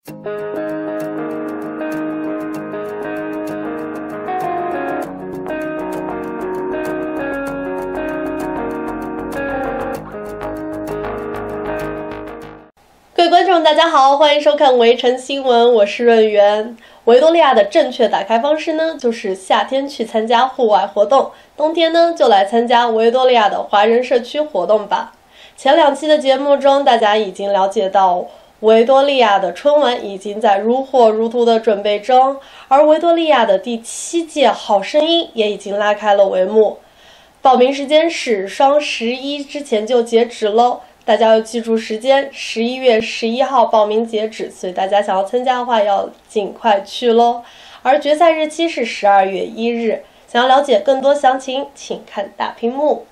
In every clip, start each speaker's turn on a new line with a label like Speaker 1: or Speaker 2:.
Speaker 1: 各位观众大家好，欢迎收看围城新闻，我是润源。维多利亚的正确打开方式呢，就是夏天去参加户外活动，冬天呢就来参加维多利亚的华人社区活动吧。前2期的节目中，大家已经了解到维多利亚的春晚已经在如火如荼的准备中，而维多利亚的第7届好声音也已经拉开了帷幕。报名时间是双11之前就截止喽，大家要记住时间，11月11号报名截止，所以大家想要参加的话要尽快去喽。而决赛日期是12月1日，想要了解更多详情，请看大屏幕。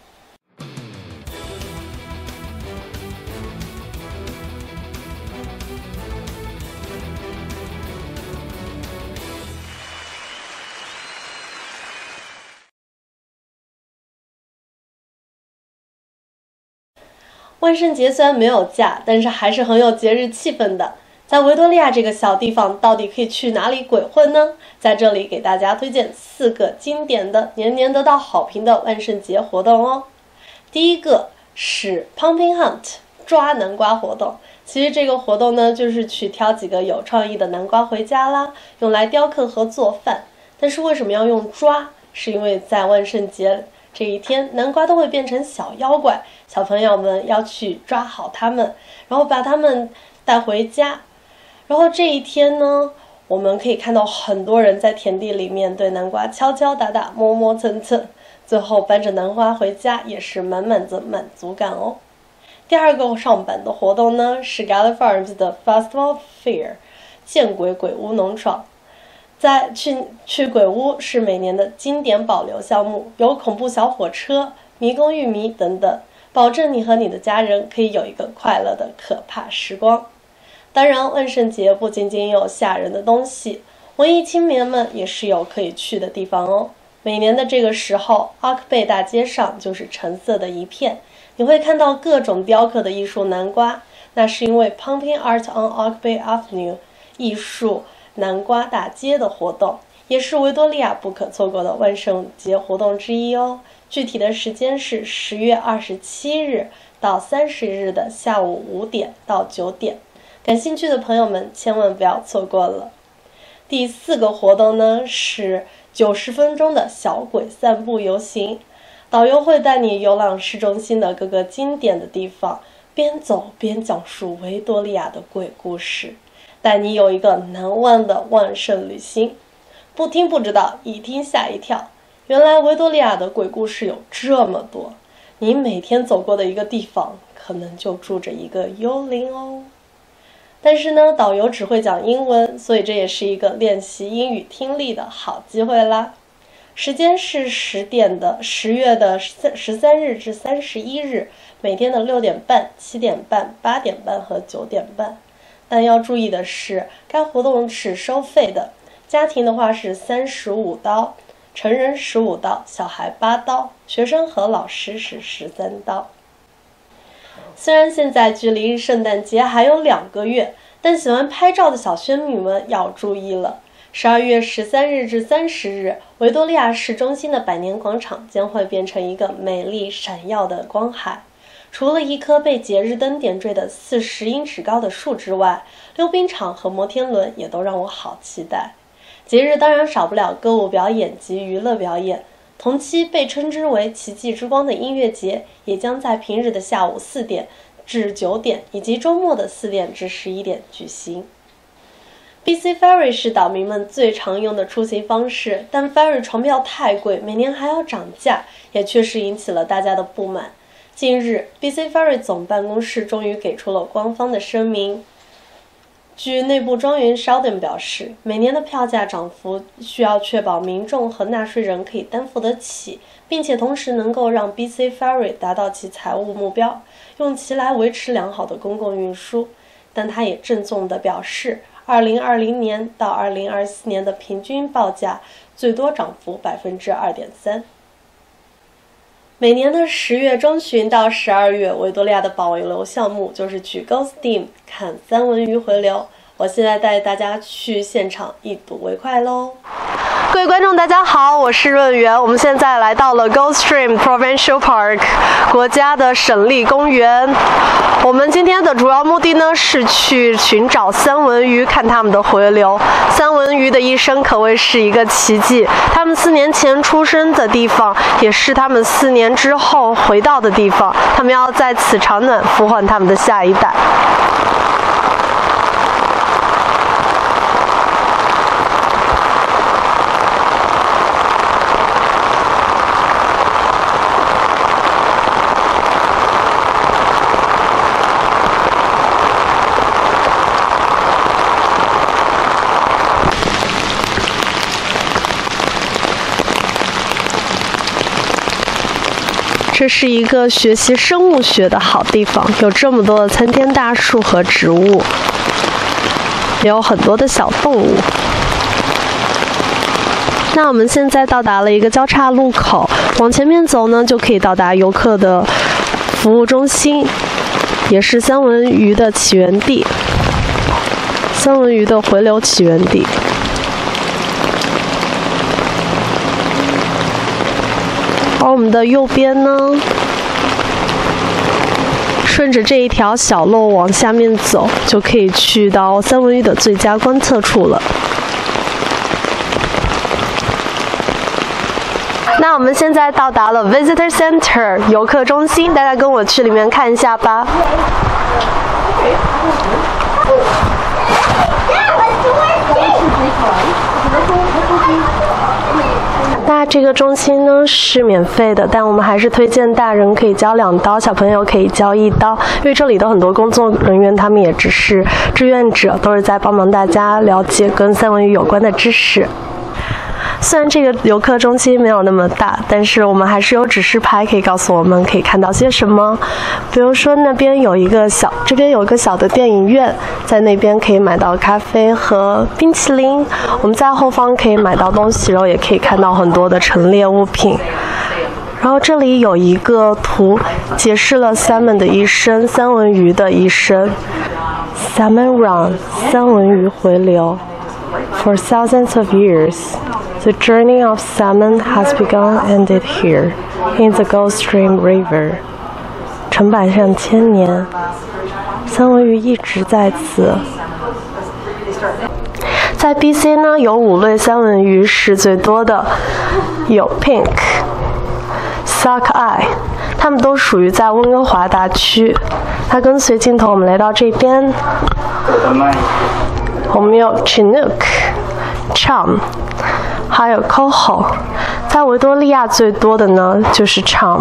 Speaker 1: 万圣节虽然没有假，但是还是很有节日气氛的。在维多利亚这个小地方，到底可以去哪里鬼混呢？在这里给大家推荐4个经典的、年年得到好评的万圣节活动哦。第一个是 Pumpkin Hunt 抓南瓜活动。其实这个活动呢，就是去挑几个有创意的南瓜回家啦，用来雕刻和做饭。但是为什么要用抓？是因为在万圣节这一天，南瓜都会变成小妖怪，小朋友们要去抓好它们，然后把它们带回家。然后这一天呢，我们可以看到很多人在田地里面对南瓜敲敲打打、磨磨蹭蹭，最后搬着南瓜回家，也是满满的满足感哦。第2个上版的活动呢，是 Gala Farms 的 Festival Fair 见鬼鬼屋农场。去鬼屋是每年的经典保留项目，有恐怖小火车、迷宫玉米等等，保证你和你的家人可以有一个快乐的可怕时光。当然，万圣节不仅仅有吓人的东西，文艺青年们也是有可以去的地方哦。每年的这个时候，阿克贝大街上就是橙色的一片，你会看到各种雕刻的艺术南瓜，那是因为 Pumpkin Art on Oak Bay Avenue 艺术南瓜大街的活动，也是维多利亚不可错过的万圣节活动之一哦。具体的时间是10月27日到30日的下午5点到9点，感兴趣的朋友们千万不要错过了。第4个活动呢，是90分钟的小鬼散步游行，导游会带你游览市中心的各个经典的地方，边走边讲述维多利亚的鬼故事，带你有一个难忘的万圣旅行。不听不知道，一听吓一跳，原来维多利亚的鬼故事有这么多，你每天走过的一个地方可能就住着一个幽灵哦。但是呢，导游只会讲英文，所以这也是一个练习英语听力的好机会啦。时间是10月的13日至31日，每天的6点半、7点半、8点半和9点半。但要注意的是，该活动是收费的，家庭的话是35刀，成人15刀，小孩8刀，学生和老师是13刀。虽然现在距离圣诞节还有2个月，但喜欢拍照的小仙女们要注意了。12月13日至30日，维多利亚市中心的百年广场将会变成一个美丽闪耀的光海。除了一棵被节日灯点缀的40英尺高的树之外，溜冰场和摩天轮也都让我好期待。节日当然少不了歌舞表演及娱乐表演，同期被称之为奇迹之光的音乐节也将在平日的下午4点至9点以及周末的4点至11点举行。BC Ferry 是岛民们最常用的出行方式，但 Ferry 船票太贵，每年还要涨价，也确实引起了大家的不满。近日 BC Ferry 总办公室终于给出了官方的声明。据内部专员 Sheldon 表示，每年的票价涨幅需要确保民众和纳税人可以担负得起，并且同时能够让 BC Ferry 达到其财务目标，用其来维持良好的公共运输。但他也郑重地表示，2020年到2024年的平均报价最多涨幅 2.3%。每年的10月中旬到12月，维多利亚的保留项目就是去 Ghost Steam 看三文鱼回流。 我现在带大家去现场一睹为快喽。各位观众大家好，我是润源，我们现在来到了 Gulfstream Provincial Park 国家的省立公园。我们今天的主要目的呢是去寻找三文鱼，看它们的回流。三文鱼的一生可谓是一个奇迹，它们4年前出生的地方也是它们4年之后回到的地方，它们要在此产卵，孵换它们的下一代。这是一个学习生物学的好地方，有这么多的参天大树和植物，也有很多的小动物。那我们现在到达了一个交叉路口，往前面走呢，就可以到达游客的服务中心，也是三文鱼的起源地，三文鱼的回流起源地。而我们的右边呢，顺着这一条小路往下面走，就可以去到三文鱼的最佳观测处了。那我们现在到达了 Visitor Center 游客中心，大家跟我去里面看一下吧。那这个中心呢是免费的，但我们还是推荐大人可以交2刀，小朋友可以交1刀，因为这里的很多工作人员他们也只是志愿者，都是在帮忙大家了解跟三文鱼有关的知识。虽然这个游客中心没有那么大，但是我们还是有指示牌可以告诉我们可以看到些什么。比如说这边有一个小的电影院，在那边可以买到咖啡和冰淇淋。我们在后方可以买到东西，然后也可以看到很多的陈列物品。然后这里有一个图，解释了 salmon 的一生，三文鱼的一生。Salmon run， 三文鱼回流。For thousands of years, the journey of salmon has begun and ended here, in the Gulfstream River. 成百上千年，三文鱼一直在此。在 BC 呢，有5类三文鱼是最多的，有 Pink、Sockeye， 它们都属于在温哥华大区。它跟随镜头，我们来到这边。我们有 Chinook、Chum， 还有 Coho。在维多利亚最多的呢就是 Chum。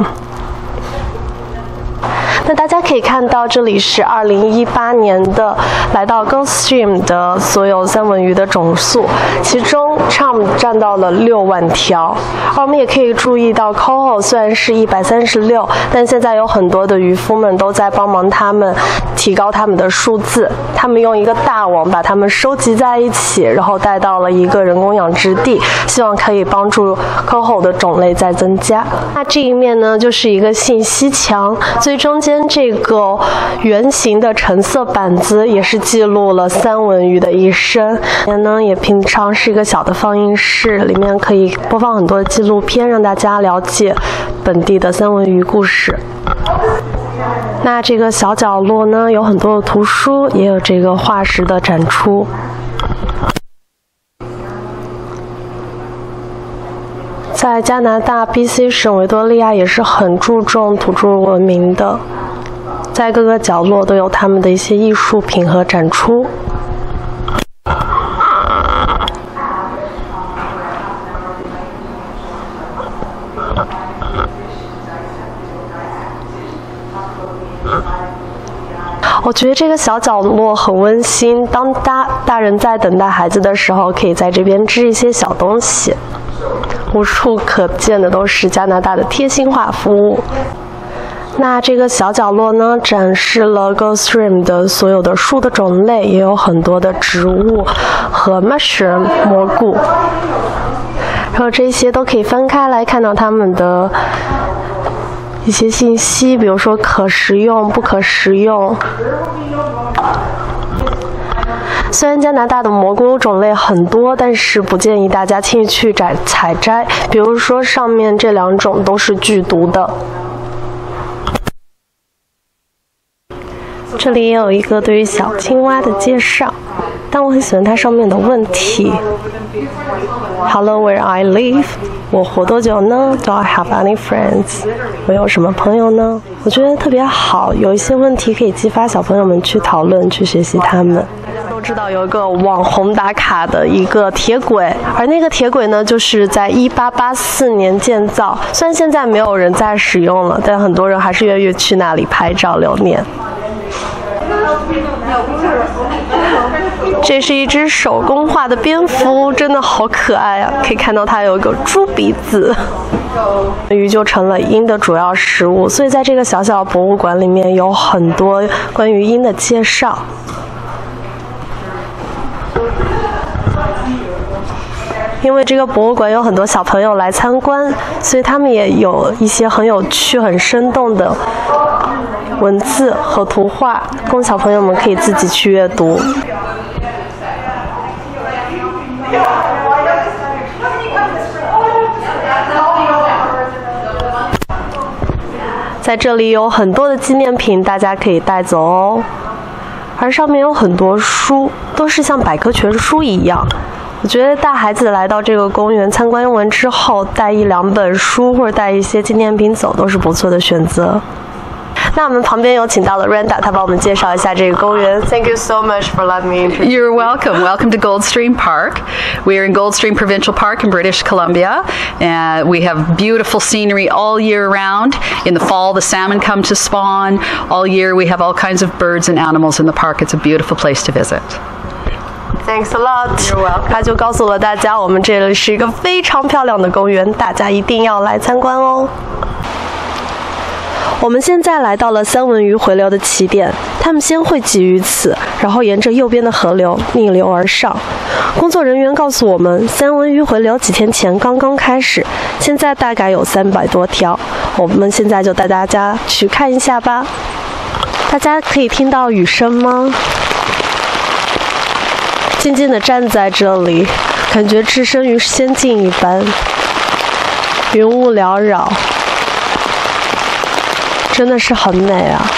Speaker 1: 那大家可以看到，这里是2018年的来到 Gulfstream 的所有三文鱼的总数，其中 Chum 占到了6万条。而我们也可以注意到 Coho 虽然是136，但现在有很多的渔夫们都在帮忙他们提高他们的数字。他们用一个大网把它们收集在一起，然后带到了一个人工养殖地，希望可以帮助 Coho 的种类再增加。那这一面呢，就是一个信息墙，最中间这个圆形的橙色板子也是记录了三文鱼的一生。也平常是一个小的放映室，里面可以播放很多纪录片，让大家了解本地的三文鱼故事。那这个小角落呢，有很多的图书，也有这个化石的展出。在加拿大 BC 省维多利亚也是很注重土著文明的，在各个角落都有他们的一些艺术品和展出。我觉得这个小角落很温馨，当大人在等待孩子的时候，可以在这边织一些小东西。无处可见的都是加拿大的贴心化服务。那这个小角落呢，展示了 Gulfstream 的所有的树的种类，也有很多的植物和 mushroom 蘑菇，然后这些都可以分开来看到它们的一些信息，比如说可食用、不可食用。 虽然加拿大的蘑菇种类很多，但是不建议大家轻易去采摘。比如说上面这2种都是剧毒的。这里也有一个对于小青蛙的介绍，但我很喜欢它上面的问题。Hello, where I live？ 我活多久呢 ？Do I have any friends？ 我有什么朋友呢？我觉得特别好，有一些问题可以激发小朋友们去讨论、去学习他们。大家都知道有一个网红打卡的一个铁轨，而那个铁轨呢，就是在1884年建造。虽然现在没有人在使用了，但很多人还是愿意去那里拍照留念。这是一只手工画的蝙蝠，真的好可爱啊！可以看到它有一个猪鼻子。鱼就成了鹰的主要食物，所以在这个小小博物馆里面有很多关于鹰的介绍。因为这个博物馆有很多小朋友来参观，所以他们也有一些很有趣、很生动的文字和图画，供小朋友们可以自己去阅读。在这里有很多的纪念品，大家可以带走哦。而上面有很多书，都是像百科全书一样。我觉得带孩子来到这个公园参观完之后，带1-2本书或者带一些纪念品走，都是不错的选择。那我们旁边有请到了 Randa， 她帮我们介绍一下这个公园。Thank you so much for letting me introduce.
Speaker 2: You're welcome. Welcome to Goldstream Park. We are in Goldstream Provincial Park in British Columbia. We have beautiful scenery all year round. In the fall, the salmon come to spawn. All year, we have all kinds of birds and animals in the park. It's a beautiful place to visit.
Speaker 1: Thanks a lot.
Speaker 2: You're welcome.
Speaker 1: 他就告诉了大家，我们这里是一个非常漂亮的公园，大家一定要来参观哦。我们现在来到了三文鱼回流的起点，它们先汇集于此，然后沿着右边的河流逆流而上。工作人员告诉我们，三文鱼回流几天前刚刚开始，现在大概有300多条。我们现在就带大家去看一下吧。大家可以听到雨声吗？静静地站在这里，感觉置身于仙境一般，云雾缭绕。真的是很美啊！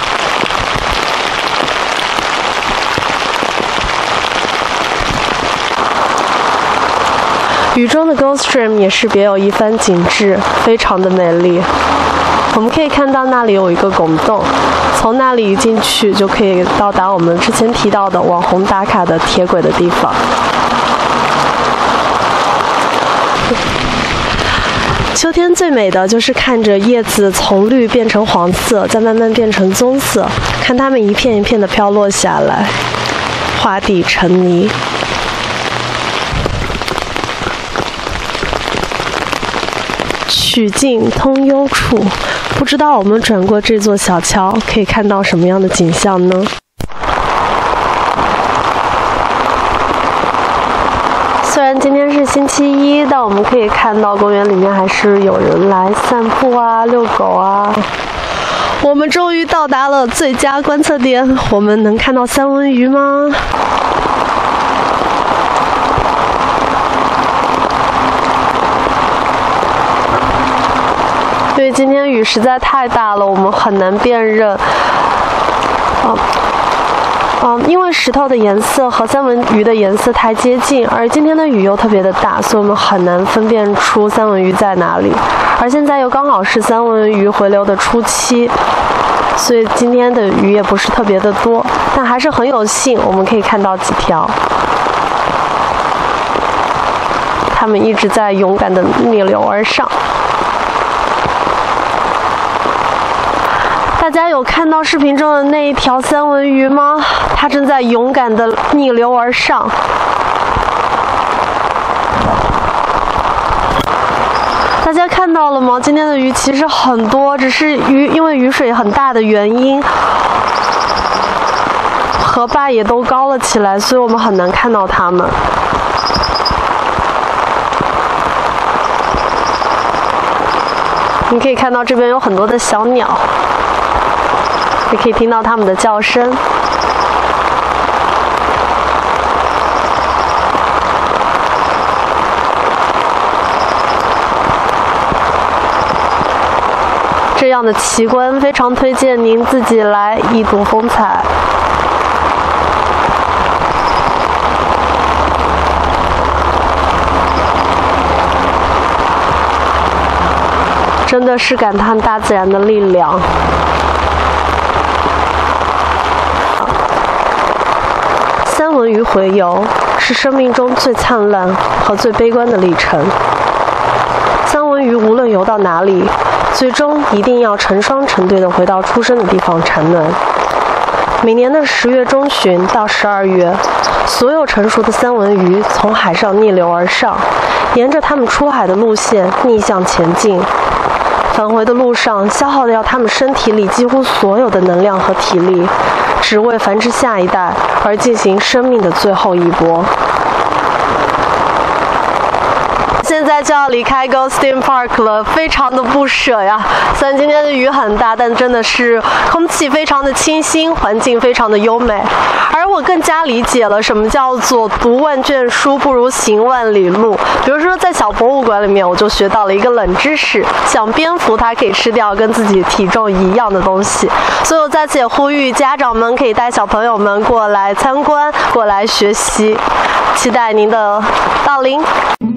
Speaker 1: 雨中的 Goldstream 也是别有一番景致，非常的美丽。我们可以看到那里有一个拱洞，从那里进去就可以到达我们之前提到的网红打卡的铁轨的地方。秋天最美的就是看着叶子从绿变成黄色，再慢慢变成棕色，看它们一片一片的飘落下来，画地成泥。曲径通幽处，不知道我们转过这座小桥，可以看到什么样的景象呢？虽然今天是星期一，但我们可以看到公园里面还是有人来散步啊、遛狗啊。我们终于到达了最佳观测点，我们能看到三文鱼吗？因为今天雨实在太大了，我们很难辨认。因为石头的颜色和三文鱼的颜色太接近，而今天的雨又特别的大，所以我们很难分辨出三文鱼在哪里。而现在又刚好是三文鱼回流的初期，所以今天的鱼也不是特别的多，但还是很有幸，我们可以看到几条。它们一直在勇敢地逆流而上。大家有看到视频中的那一条三文鱼吗？它正在勇敢地逆流而上。大家看到了吗？今天的鱼其实很多，只是因为雨水很大的原因，河坝也都高了起来，所以我们很难看到它们。你可以看到这边有很多的小鸟。也可以听到它们的叫声。 样的奇观，非常推荐您自己来一睹风采。真的是感叹大自然的力量。三文鱼洄游是生命中最灿烂和最悲观的历程。三文鱼无论游到哪里，最终一定要成双成对地回到出生的地方产卵。每年的10月中旬到12月，所有成熟的三文鱼从海上逆流而上，沿着它们出海的路线逆向前进。返回的路上，消耗掉他们身体里几乎所有的能量和体力，只为繁殖下一代而进行生命的最后一搏。现在就要离开 Goldstream Park 了，非常的不舍呀。虽然今天的雨很大，但真的是空气非常的清新，环境非常的优美。而我更加理解了什么叫做读万卷书不如行万里路。比如说在小博物馆里面，我就学到了一个冷知识，像蝙蝠它可以吃掉跟自己体重一样的东西。所以我在此也呼吁家长们可以带小朋友们过来参观，过来学习，期待您的到临。